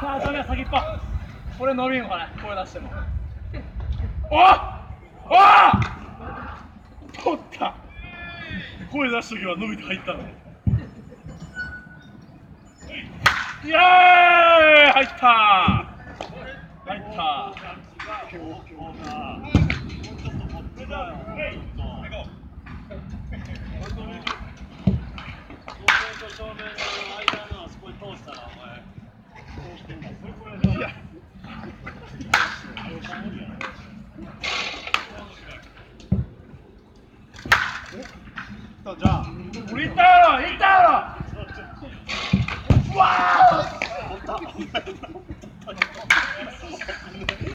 あ、ダメだ、先っぽ。これ伸びんのかね、声出しても。おお取った。声出した時は伸びて入ったの。イエーイ入った。入った。じゃあ、俺行ったやろ、行ったやろ。